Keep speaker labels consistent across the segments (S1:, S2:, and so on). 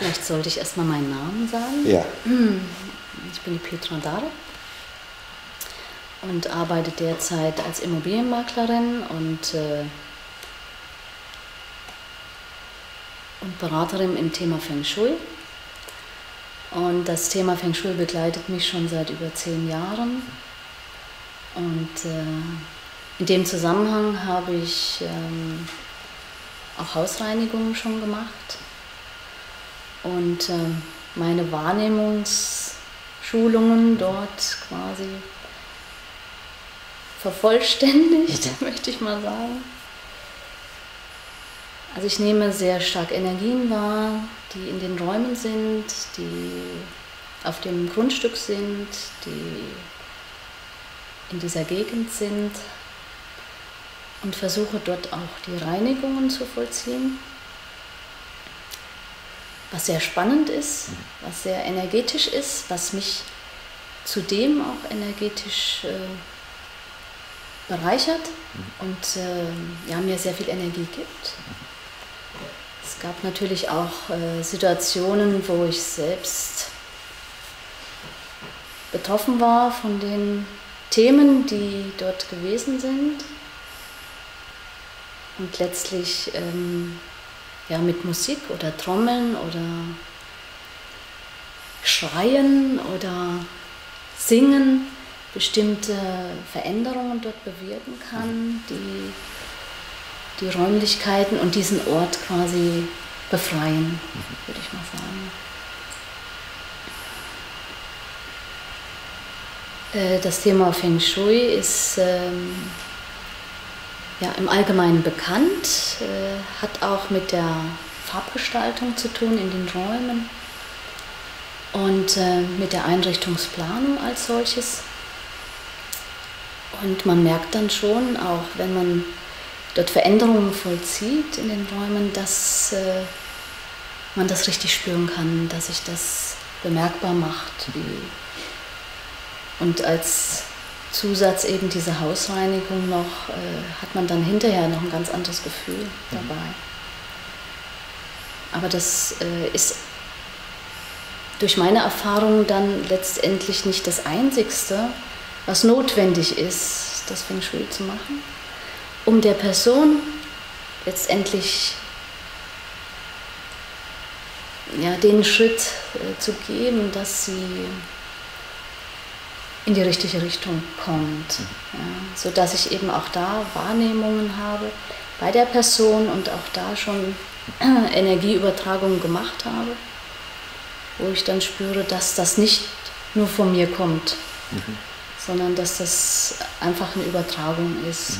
S1: Vielleicht sollte ich erstmal meinen Namen sagen.
S2: Ja.
S1: Ich bin die Petra Dare und arbeite derzeit als Immobilienmaklerin und Beraterin im Thema Feng Shui. Und das Thema Feng Shui begleitet mich schon seit über 10 Jahren. Und in dem Zusammenhang habe ich auch Hausreinigungen schon gemacht und meine Wahrnehmungsschulungen dort quasi vervollständigt, möchte ich mal sagen. Also ich nehme sehr stark Energien wahr, die in den Räumen sind, die auf dem Grundstück sind, die in dieser Gegend sind und versuche dort auch die Reinigungen zu vollziehen, was sehr spannend ist, was sehr energetisch ist, was mich zudem auch energetisch bereichert und ja, mir sehr viel Energie gibt. Es gab natürlich auch Situationen, wo ich selbst betroffen war von den Themen, die dort gewesen sind und letztlich ja, mit Musik oder Trommeln oder Schreien oder Singen bestimmte Veränderungen dort bewirken kann, die die Räumlichkeiten und diesen Ort quasi befreien, würde ich mal sagen. Das Thema Feng Shui ist ja, im Allgemeinen bekannt, hat auch mit der Farbgestaltung zu tun in den Räumen und mit der Einrichtungsplanung als solches. Und man merkt dann schon, auch wenn man dort Veränderungen vollzieht in den Räumen, dass man das richtig spüren kann, dass sich das bemerkbar macht. Und als Zusatz eben diese Hausreinigung noch, hat man dann hinterher noch ein ganz anderes Gefühl dabei. Aber das ist durch meine Erfahrung dann letztendlich nicht das Einzigste, was notwendig ist, das Feng Shui zu machen, um der Person letztendlich ja, den Schritt zu geben, dass sie in die richtige Richtung kommt, ja, sodass ich eben auch da Wahrnehmungen habe bei der Person und auch da schon Energieübertragungen gemacht habe, wo ich dann spüre, dass das nicht nur von mir kommt, sondern dass das einfach eine Übertragung ist.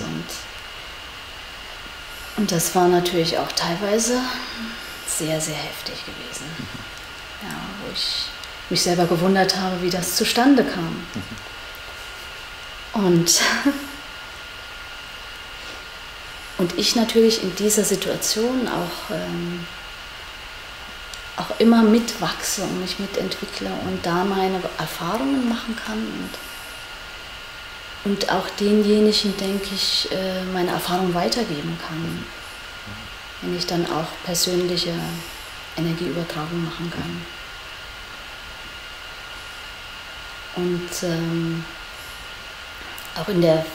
S1: Und das war natürlich auch teilweise sehr, sehr heftig gewesen, ja, wo ich mich selber gewundert habe, wie das zustande kam. Und ich natürlich in dieser Situation auch immer mitwachse und mich mitentwickle und da meine Erfahrungen machen kann und auch denjenigen, denke ich, meine Erfahrung weitergeben kann, wenn ich dann auch persönliche Energieübertragung machen kann. Und auch in der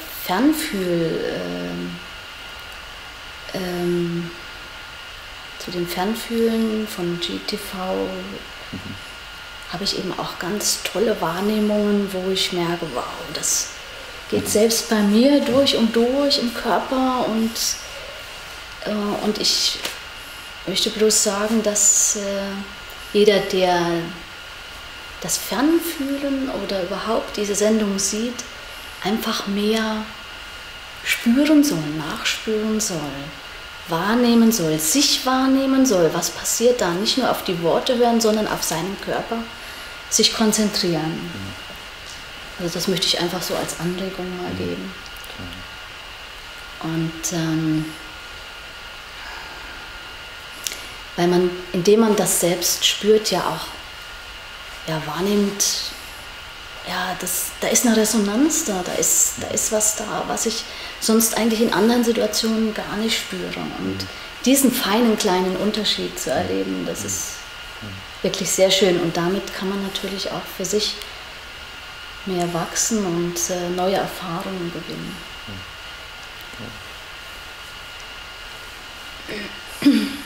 S1: zu den Fernfühlen von GTV habe ich eben auch ganz tolle Wahrnehmungen, wo ich merke, wow, das geht selbst bei mir durch und durch im Körper und ich möchte bloß sagen, dass jeder, der das Fernfühlen oder überhaupt diese Sendung sieht, einfach mehr spüren soll, nachspüren soll, wahrnehmen soll, sich wahrnehmen soll, was passiert da, nicht nur auf die Worte hören, sondern auf seinen Körper sich konzentrieren. Also das möchte ich einfach so als Anregung mal geben. Und weil man, indem man das selbst spürt, ja auch wahrnimmt, ja, da ist eine Resonanz da ist was da, was ich sonst eigentlich in anderen Situationen gar nicht spüre. Und diesen feinen kleinen Unterschied zu erleben, das ist wirklich sehr schön. Und damit kann man natürlich auch für sich mehr wachsen und neue Erfahrungen gewinnen.
S2: Ja.